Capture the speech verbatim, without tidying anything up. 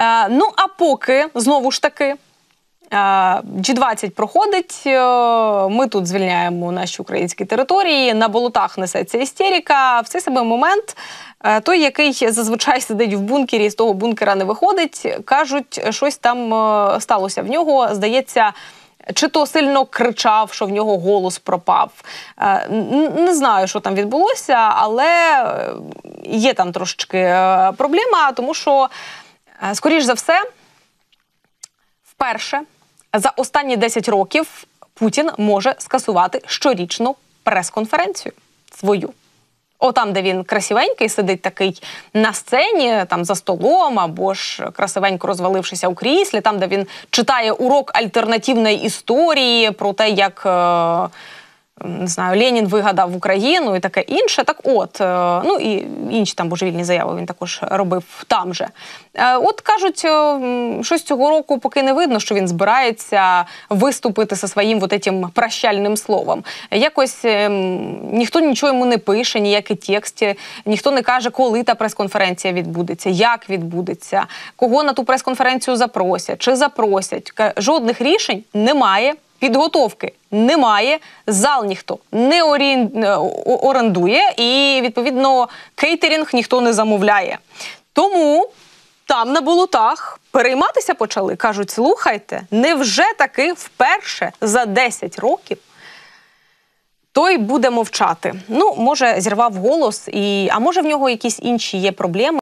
Е, ну, а поки, знову ж таки, джі двадцять проходить, ми тут звільняємо наші українські території, на болотах несеться істерика. В цей самий момент той, який зазвичай сидить в бункері і з того бункера не виходить, кажуть, щось там сталося в нього, здається, чи то сильно кричав, що в нього голос пропав. Не знаю, що там відбулося, але є там трошечки проблема, тому що, скоріш за все, вперше за останні десять років Путін може скасувати щорічну прес-конференцію свою. О, там, де він красивенький, сидить такий на сцені, там за столом, або ж красивенько розвалившися у кріслі, там, де він читає урок альтернативної історії про те, як, не знаю, Ленін вигадав Україну і таке інше. Так от, ну і інші там божевільні заяви він також робив там же. От кажуть, щось цього року поки не видно, що він збирається виступити зі своїм вот этим прощальним словом. Якось ніхто нічого йому не пише, ніякі тексти, ніхто не каже, коли та прес-конференція відбудеться, як відбудеться, кого на ту прес-конференцію запросять, чи запросять. Жодних рішень немає. Підготовки немає, зал ніхто не орендує і, відповідно, кейтерінг ніхто не замовляє. Тому там на болотах перейматися почали. Кажуть, слухайте, невже таки вперше за десять років той буде мовчати? Ну, може, зірвав голос, і, а може в нього якісь інші є проблеми.